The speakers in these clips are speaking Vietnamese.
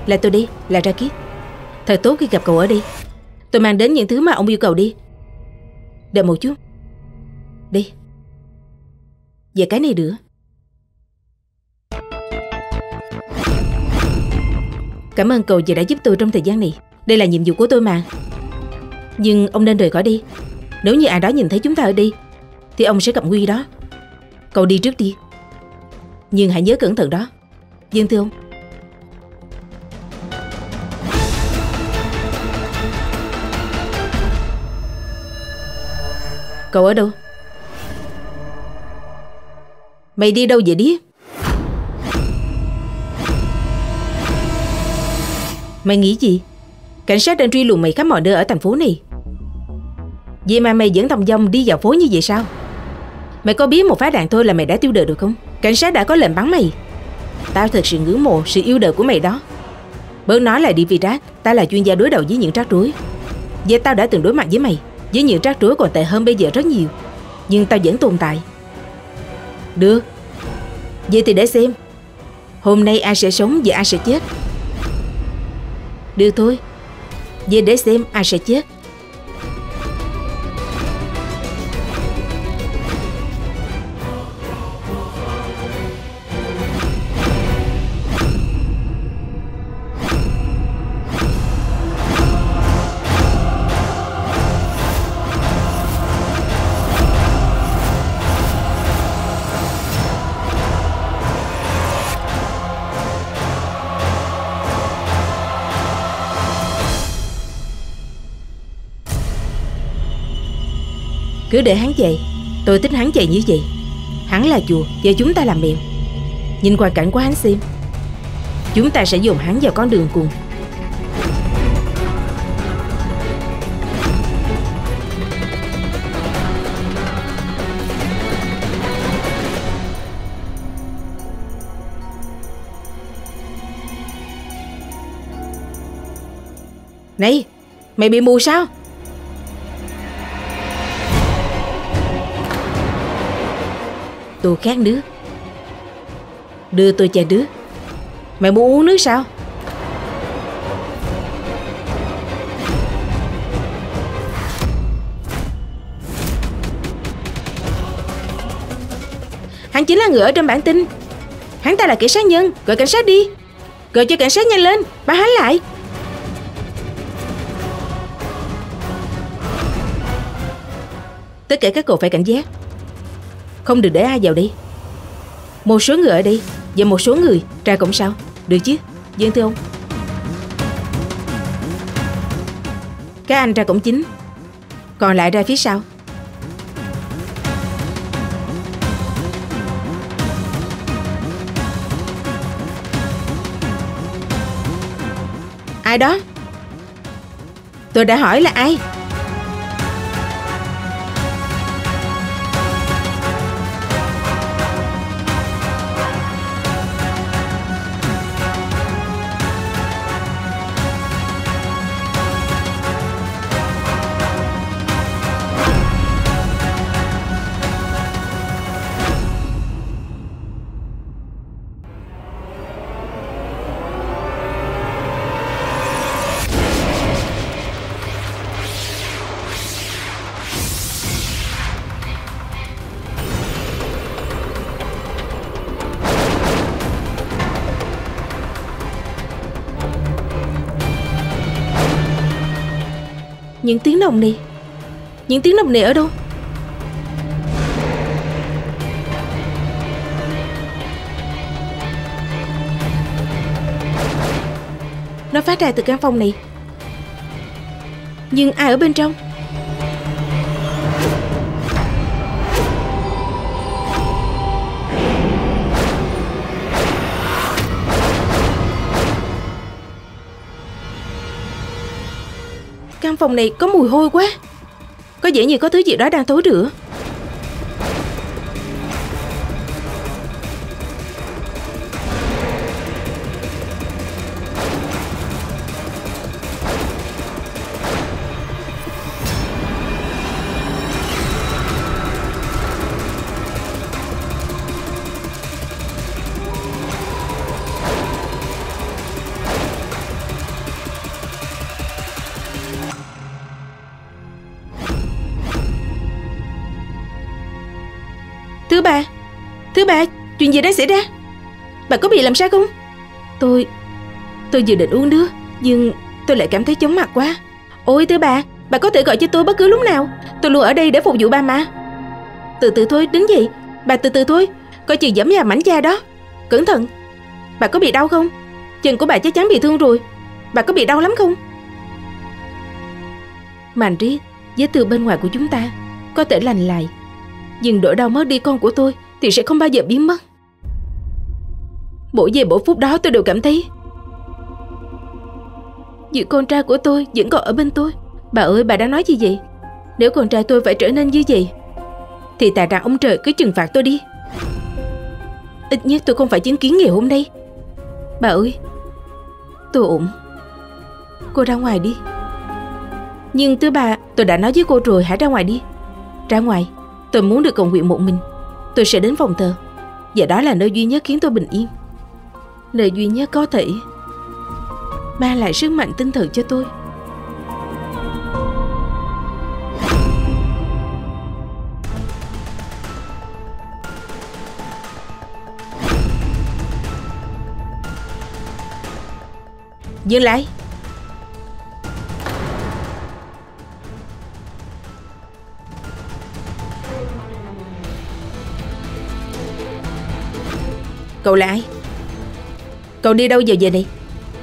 Là tôi đi, là Ra Kiết. Thật tốt khi gặp cậu ở đây. Tôi mang đến những thứ mà ông yêu cầu đi. Đợi một chút. Đi. Về cái này nữa. Cảm ơn cậu vì đã giúp tôi trong thời gian này. Đây là nhiệm vụ của tôi mà. Nhưng ông nên rời khỏi đi. Nếu như ai đó nhìn thấy chúng ta ở đây thì ông sẽ gặp nguy đó. Cậu đi trước đi. Nhưng hãy nhớ cẩn thận đó. Vâng thưa ông. Cậu ở đâu? Mày đi đâu vậy đi? Mày nghĩ gì? Cảnh sát đang truy lùng mày khắp mọi nơi ở thành phố này. Vậy mà mày vẫn thong dong đi vào phố như vậy sao? Mày có biết một phát đạn thôi là mày đã tiêu đời được không? Cảnh sát đã có lệnh bắn mày. Tao thật sự ngưỡng mộ sự yêu đời của mày đó. Bớt nói là đi vì rác. Tao là chuyên gia đối đầu với những rắc rối. Vậy tao đã từng đối mặt với mày, với những rắc rối còn tệ hơn bây giờ rất nhiều. Nhưng tao vẫn tồn tại. Được. Vậy thì để xem hôm nay ai sẽ sống và ai sẽ chết. Được thôi. Vậy để xem ai sẽ chết. Cứ để hắn chạy. Tôi thích hắn chạy như vậy. Hắn là chùa và chúng ta là mèo. Nhìn qua cảnh của hắn xem. Chúng ta sẽ dồn hắn vào con đường cùng. Này, mày bị mù sao? Tôi khát nước. Đưa tôi chai nước. Mày muốn uống nước sao? Hắn chính là người ở trong bản tin. Hắn ta là kẻ sát nhân. Gọi cảnh sát đi. Gọi cho cảnh sát nhanh lên. Bắt hắn lại. Tất cả các cậu phải cảnh giác. Không được để ai vào đây. Một số người ở đây và một số người ra cổng sau. Được chứ? Vâng thưa ông. Các anh ra cổng chính, còn lại ra phía sau. Ai đó? Tôi đã hỏi là ai? Những tiếng động này. Những tiếng động này ở đâu? Nó phát ra từ căn phòng này. Nhưng ai ở bên trong? Căn phòng này có mùi hôi quá. Có vẻ như có thứ gì đó đang thối rữa. Thứ ba, chuyện gì đã xảy ra? Bà có bị làm sao không? Tôi vừa định uống nước, nhưng tôi lại cảm thấy chóng mặt quá. Ôi thứ ba, bà có thể gọi cho tôi bất cứ lúc nào. Tôi luôn ở đây để phục vụ bà mà. Từ từ thôi, đứng dậy. Bà từ từ thôi, coi chừng giẫm vào mảnh da đó. Cẩn thận. Bà có bị đau không? Chân của bà chắc chắn bị thương rồi. Bà có bị đau lắm không? Màn riết, vết thương bên ngoài của chúng ta có thể lành lại, nhưng nỗi đau mất đi con của tôi thì sẽ không bao giờ biến mất. Mỗi giây mỗi phút đó tôi đều cảm thấy như con trai của tôi vẫn còn ở bên tôi. Bà ơi, bà đang nói gì vậy? Nếu con trai tôi phải trở nên như vậy thì thà rằng ông trời cứ trừng phạt tôi đi. Ít nhất tôi không phải chứng kiến ngày hôm nay. Bà ơi, tôi ổn. Cô ra ngoài đi. Nhưng thứ ba, tôi đã nói với cô rồi, hãy ra ngoài đi. Ra ngoài, tôi muốn được cầu nguyện một mình. Tôi sẽ đến phòng thờ, và đó là nơi duy nhất khiến tôi bình yên. Nơi duy nhất có thể mang lại sức mạnh tinh thần cho tôi. Dừng lại. Cậu là ai? Cậu đi đâu giờ về này?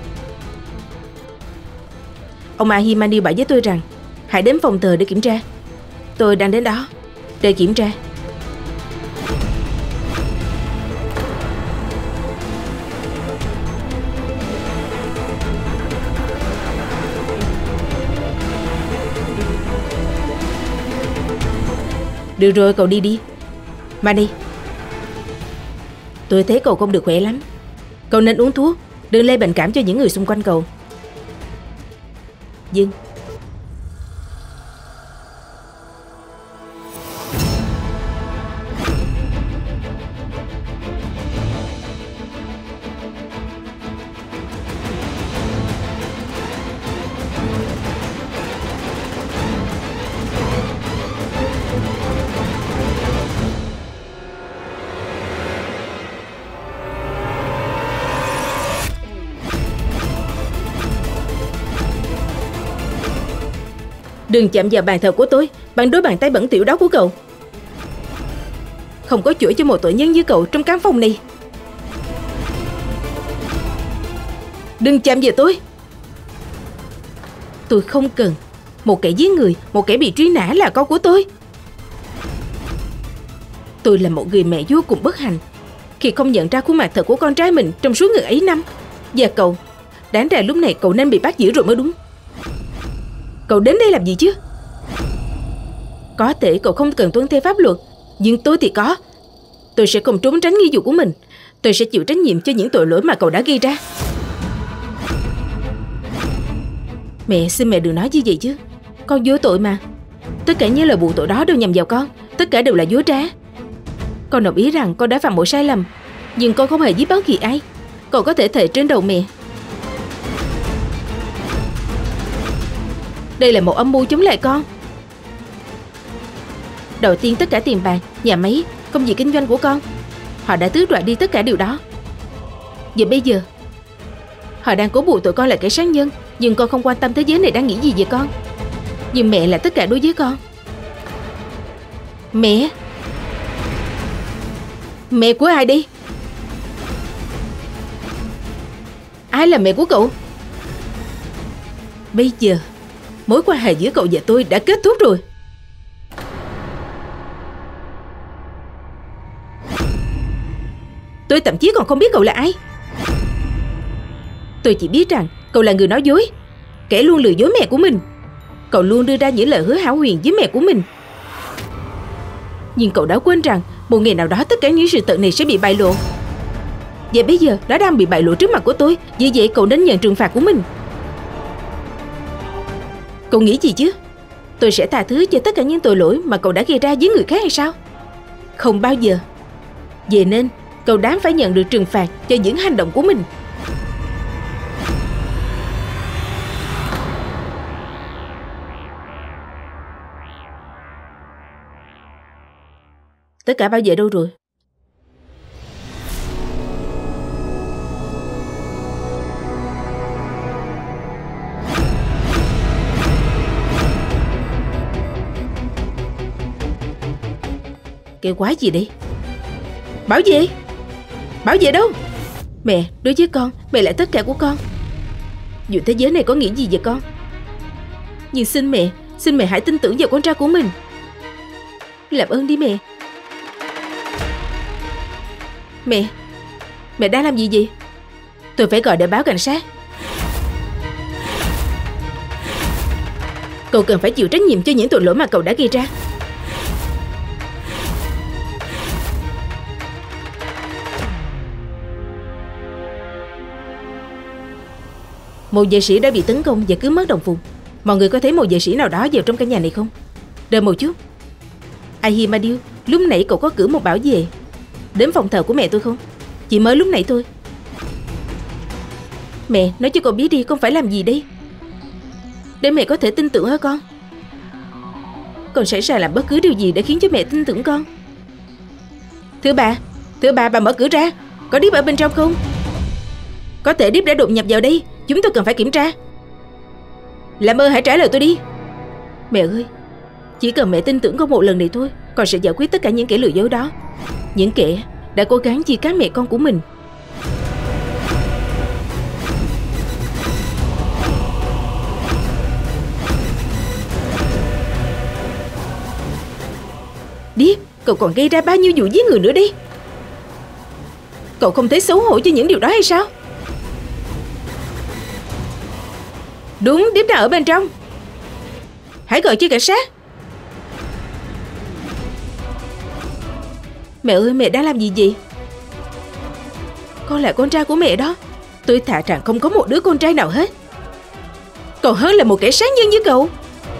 Ông Ahimani bảo với tôi rằng hãy đến phòng thờ để kiểm tra. Tôi đang đến đó để kiểm tra. Được rồi, cậu đi đi. Mani, tôi thấy cậu không được khỏe lắm. Cậu nên uống thuốc, đừng lây bệnh cảm cho những người xung quanh cậu. Dừng. Đừng chạm vào bàn thờ của tôi bằng đôi bàn tay bẩn thỉu đó của cậu. Không có chỗ cho một tội nhân như cậu trong căn phòng này. Đừng chạm vào tôi. Tôi không cần một kẻ giết người, một kẻ bị truy nã là con của tôi. Tôi là một người mẹ vô cùng bất hạnh khi không nhận ra khuôn mặt thật của con trai mình trong suốt ngần ấy năm. Và cậu, đáng ra lúc này cậu nên bị bắt giữ rồi mới đúng. Cậu đến đây làm gì chứ? Có thể cậu không cần tuân theo pháp luật, nhưng tôi thì có. Tôi sẽ không trốn tránh nghĩa vụ của mình. Tôi sẽ chịu trách nhiệm cho những tội lỗi mà cậu đã gây ra. Mẹ, xin mẹ đừng nói như vậy chứ. Con vô tội mà. Tất cả những lời buộc tội đó đều nhằm vào con. Tất cả đều là dối trá. Con đồng ý rằng con đã phạm một sai lầm, nhưng con không hề giết bất kỳ ai. Con có thể thề trên đầu mẹ. Đây là một âm mưu chống lại con. Đầu tiên tất cả tiền bạc, nhà máy, công việc kinh doanh của con, họ đã tước đoạt đi tất cả điều đó. Và bây giờ họ đang cố buộc tội con là kẻ sát nhân. Nhưng con không quan tâm thế giới này đang nghĩ gì về con. Nhưng mẹ là tất cả đối với con. Mẹ? Mẹ của ai đi? Ai là mẹ của cậu? Bây giờ mối quan hệ giữa cậu và tôi đã kết thúc rồi. Tôi thậm chí còn không biết cậu là ai. Tôi chỉ biết rằng cậu là người nói dối, kẻ luôn lừa dối mẹ của mình. Cậu luôn đưa ra những lời hứa hão huyền với mẹ của mình. Nhưng cậu đã quên rằng một ngày nào đó tất cả những sự thật này sẽ bị bại lộ. Và bây giờ nó đang bị bại lộ trước mặt của tôi. Vì vậy cậu nên nhận trừng phạt của mình. Cậu nghĩ gì chứ? Tôi sẽ tha thứ cho tất cả những tội lỗi mà cậu đã gây ra với người khác hay sao? Không bao giờ. Vậy nên cậu đáng phải nhận được trừng phạt cho những hành động của mình. Tất cả bảo vệ đâu rồi? Cái quái gì đây? Bảo vệ? Bảo vệ đâu? Mẹ, đối với con, mẹ là tất cả của con. Dù thế giới này có nghĩa gì về con, nhưng xin mẹ hãy tin tưởng vào con trai của mình. Làm ơn đi mẹ. Mẹ đang làm gì vậy? Tôi phải gọi để báo cảnh sát. Cậu cần phải chịu trách nhiệm cho những tội lỗi mà cậu đã gây ra. Một vệ sĩ đã bị tấn công và cướp mất đồng phục. Mọi người có thấy một vệ sĩ nào đó vào trong căn nhà này không? Đợi một chút. Ahimadiu, lúc nãy cậu có cử một bảo vệ đến phòng thờ của mẹ tôi không? Chỉ mới lúc nãy thôi. Mẹ, nói cho cậu biết đi, con phải làm gì đây? Để mẹ có thể tin tưởng hả con? Con sẵn sàng làm bất cứ điều gì để khiến cho mẹ tin tưởng con. Thưa bà mở cửa ra. Có Deep ở bên trong không? Có thể Deep đã đột nhập vào đây. Chúng tôi cần phải kiểm tra. Làm ơn hãy trả lời tôi đi. Mẹ ơi, chỉ cần mẹ tin tưởng con một lần này thôi, con sẽ giải quyết tất cả những kẻ lừa dối đó, những kẻ đã cố gắng chia cắt mẹ con của mình. Deep, cậu còn gây ra bao nhiêu vụ giết người nữa đi? Cậu không thấy xấu hổ cho những điều đó hay sao? Đúng, Deep đang ở bên trong. Hãy gọi cho cảnh sát. Mẹ ơi, mẹ đang làm gì vậy? Con là con trai của mẹ đó. Tôi thà rằng không có một đứa con trai nào hết, còn hơn là một kẻ sát nhân như cậu.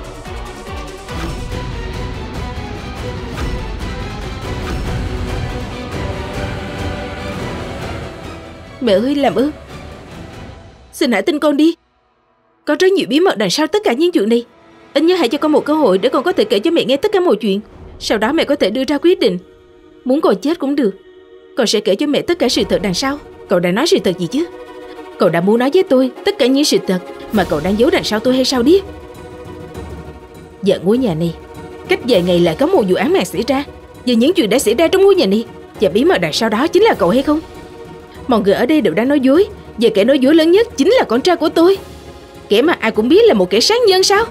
Mẹ ơi, làm ơn, xin hãy tin con đi. Có rất nhiều bí mật đằng sau tất cả những chuyện này. Ít nhất hãy cho con một cơ hội để con có thể kể cho mẹ nghe tất cả mọi chuyện. Sau đó mẹ có thể đưa ra quyết định. Muốn con chết cũng được. Con sẽ kể cho mẹ tất cả sự thật đằng sau. Cậu đã nói sự thật gì chứ? Cậu đã muốn nói với tôi tất cả những sự thật mà cậu đang giấu đằng sau tôi hay sao đi? Giờ ngôi nhà này, cách vài ngày lại có một vụ án mạng xảy ra. Và những chuyện đã xảy ra trong ngôi nhà này, và bí mật đằng sau đó chính là cậu hay không? Mọi người ở đây đều đang nói dối. Và kẻ nói dối lớn nhất chính là con trai của tôi, kẻ mà ai cũng biết là một kẻ sát nhân sao?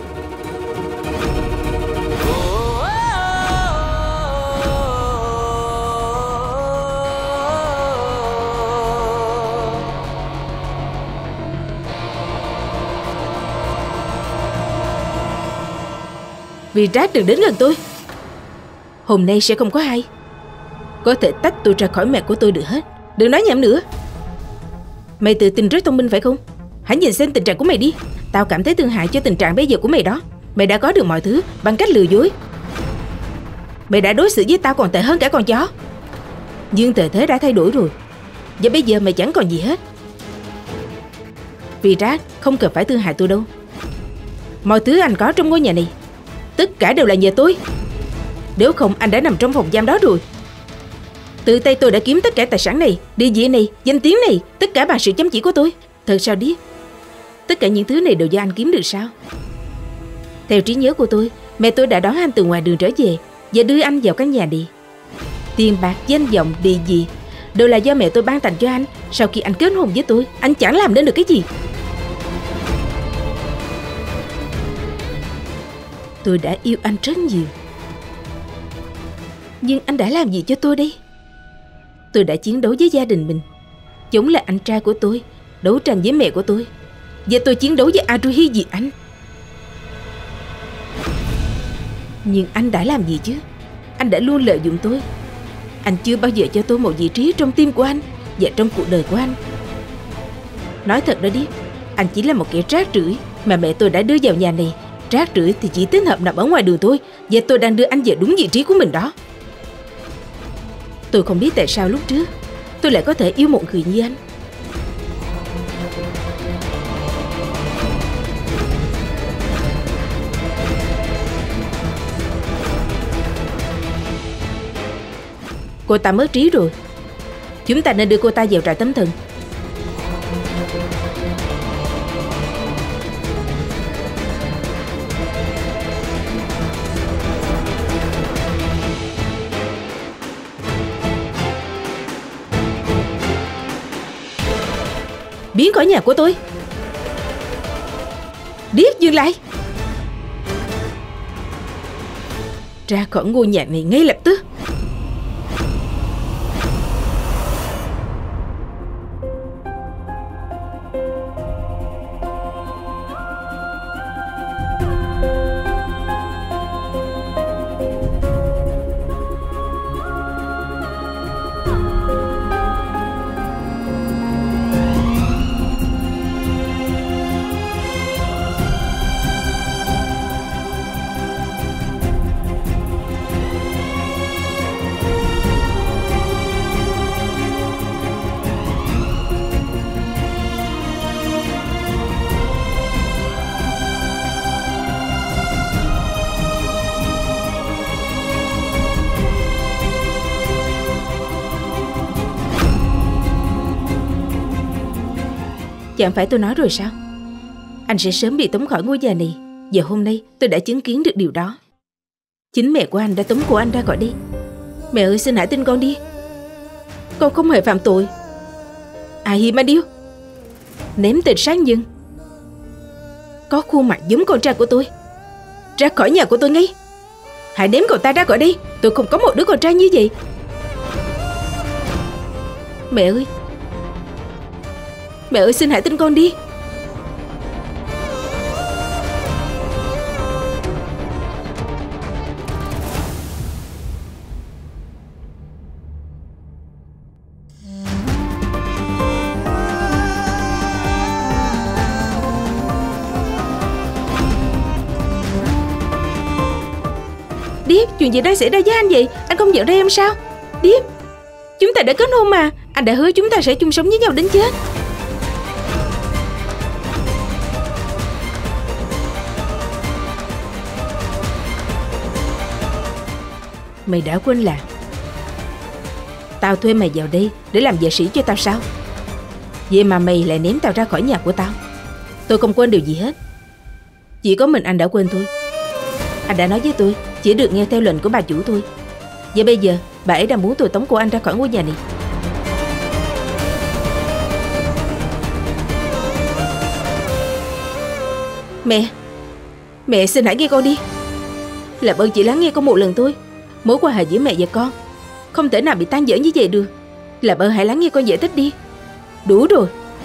Virat, đừng đến gần tôi. Hôm nay sẽ không có ai có thể tách tôi ra khỏi mẹ của tôi được hết. Đừng nói nhảm nữa. Mày tự tin rất thông minh phải không? Hãy nhìn xem tình trạng của mày đi. Tao cảm thấy thương hại cho tình trạng bây giờ của mày đó. Mày đã có được mọi thứ bằng cách lừa dối. Mày đã đối xử với tao còn tệ hơn cả con chó. Nhưng thời thế đã thay đổi rồi, và bây giờ mày chẳng còn gì hết. Virat, không cần phải thương hại tôi đâu. Mọi thứ anh có trong ngôi nhà này, tất cả đều là nhờ tôi. Nếu không anh đã nằm trong phòng giam đó rồi. Tự tay tôi đã kiếm tất cả tài sản này, địa vị này, danh tiếng này, tất cả bằng sự chăm chỉ của tôi. Thật sao Deep? Tất cả những thứ này đều do anh kiếm được sao? Theo trí nhớ của tôi, mẹ tôi đã đón anh từ ngoài đường trở về và đưa anh vào căn nhà này. Tiền bạc, danh vọng, địa vị đều là do mẹ tôi ban tặng cho anh. Sau khi anh kết hôn với tôi, anh chẳng làm nên được cái gì. Tôi đã yêu anh rất nhiều, nhưng anh đã làm gì cho tôi đây? Tôi đã chiến đấu với gia đình mình, chống lại anh trai của tôi, đấu tranh với mẹ của tôi, và tôi chiến đấu với Aruhi vì anh. Nhưng anh đã làm gì chứ? Anh đã luôn lợi dụng tôi. Anh chưa bao giờ cho tôi một vị trí trong tim của anh và trong cuộc đời của anh. Nói thật đó đi, anh chỉ là một kẻ rác rưởi mà mẹ tôi đã đưa vào nhà này. Rác rưởi thì chỉ thích hợp nằm ở ngoài đường thôi, và tôi đang đưa anh về đúng vị trí của mình đó. Tôi không biết tại sao lúc trước tôi lại có thể yêu một người như anh. Cô ta mất trí rồi. Chúng ta nên đưa cô ta vào trại tâm thần. Biến khỏi nhà của tôi. Điếc, dừng lại. Ra khỏi ngôi nhà này ngay lập tức. Chẳng phải tôi nói rồi sao? Anh sẽ sớm bị tống khỏi ngôi nhà này. Giờ hôm nay tôi đã chứng kiến được điều đó. Chính mẹ của anh đã tống cô anh ra khỏi đi. Mẹ ơi, xin hãy tin con đi. Con không hề phạm tội. Ahimadiu, ném tên sát nhân, có khuôn mặt giống con trai của tôi, ra khỏi nhà của tôi ngay. Hãy ném cậu ta ra khỏi đây. Tôi không có một đứa con trai như vậy. Mẹ ơi, mẹ ơi, xin hãy tin con đi. Điếp, chuyện gì đang xảy ra với anh vậy? Anh không nhận ra em sao? Điếp, chúng ta đã kết hôn mà. Anh đã hứa chúng ta sẽ chung sống với nhau đến chết. Mày đã quên là tao thuê mày vào đây để làm vệ sĩ cho tao sao? Vậy mà mày lại ném tao ra khỏi nhà của tao. Tôi không quên điều gì hết. Chỉ có mình anh đã quên thôi. Anh đã nói với tôi chỉ được nghe theo lệnh của bà chủ tôi. Vậy bây giờ bà ấy đang muốn tôi tống cô anh ra khỏi ngôi nhà này. Mẹ xin hãy nghe con đi. Làm ơn chỉ lắng nghe con một lần thôi. Mối quan hệ giữa mẹ và con không thể nào bị tan vỡ như vậy được. Làm ơn hãy lắng nghe con giải thích đi. Đủ rồi.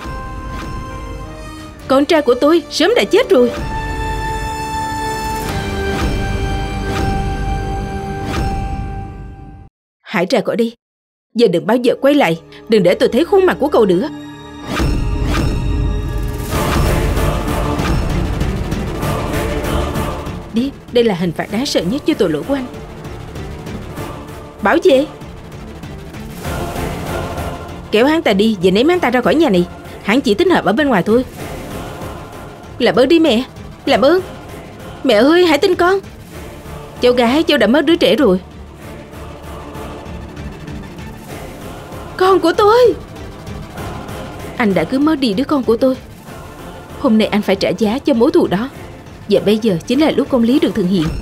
Con trai của tôi sớm đã chết rồi. Hãy ra khỏi đi. Giờ đừng bao giờ quay lại. Đừng để tôi thấy khuôn mặt của cậu nữa. Đi, đây là hình phạt đáng sợ nhất cho tội lỗi của anh. Bảo vệ, kéo hắn ta đi và ném hắn ta ra khỏi nhà này. Hắn chỉ thích hợp ở bên ngoài thôi. Làm ơn đi mẹ. Làm ơn. Mẹ ơi, hãy tin con. Cháu gái, cháu đã mất đứa trẻ rồi. Con của tôi. Anh đã cứ mất đi đứa con của tôi. Hôm nay anh phải trả giá cho mối thù đó. Và bây giờ chính là lúc công lý được thực hiện.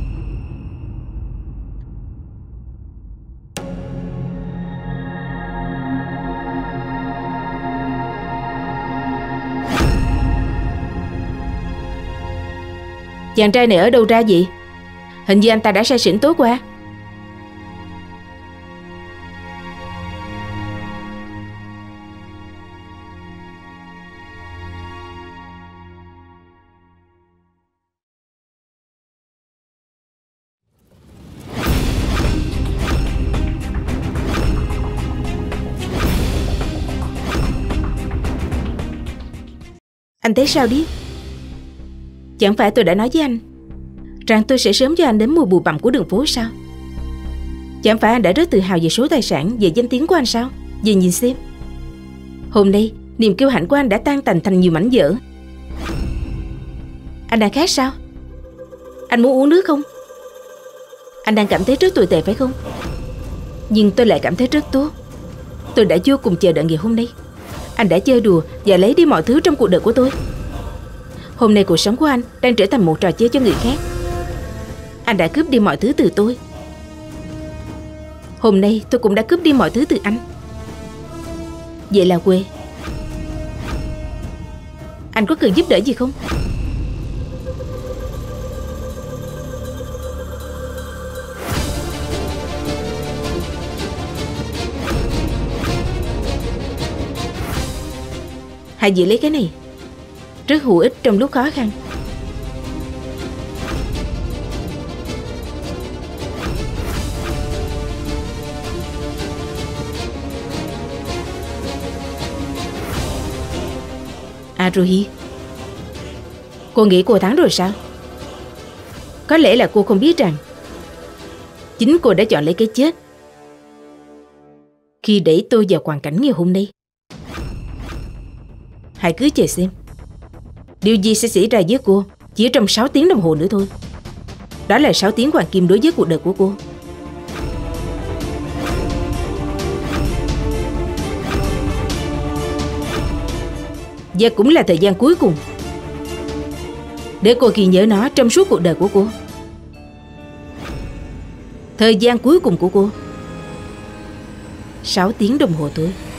Chàng trai này ở đâu ra vậy? Hình như anh ta đã say xỉn tối qua. Anh thấy sao đi? Chẳng phải tôi đã nói với anh rằng tôi sẽ sớm cho anh đến mùa bụi bặm của đường phố sao? Chẳng phải anh đã rất tự hào về số tài sản, về danh tiếng của anh sao? Về nhìn xem, hôm nay niềm kiêu hãnh của anh đã tan tành thành nhiều mảnh vỡ. Anh đang khát sao? Anh muốn uống nước không? Anh đang cảm thấy rất tồi tệ phải không? Nhưng tôi lại cảm thấy rất tốt. Tôi đã vô cùng chờ đợi ngày hôm nay. Anh đã chơi đùa và lấy đi mọi thứ trong cuộc đời của tôi. Hôm nay cuộc sống của anh đang trở thành một trò chơi cho người khác. Anh đã cướp đi mọi thứ từ tôi. Hôm nay tôi cũng đã cướp đi mọi thứ từ anh. Vậy là Quê, anh có cần giúp đỡ gì không? Hãy giữ lấy cái này, rất hữu ích trong lúc khó khăn. Aruhi, cô nghĩ cô thắng rồi sao? Có lẽ là cô không biết rằng chính cô đã chọn lấy cái chết khi đẩy tôi vào hoàn cảnh ngày hôm nay. Hãy cứ chờ xem điều gì sẽ xảy ra với cô chỉ trong 6 tiếng đồng hồ nữa thôi. Đó là 6 tiếng hoàng kim đối với cuộc đời của cô. Và cũng là thời gian cuối cùng để cô ghi nhớ nó trong suốt cuộc đời của cô. Thời gian cuối cùng của cô 6 tiếng đồng hồ thôi.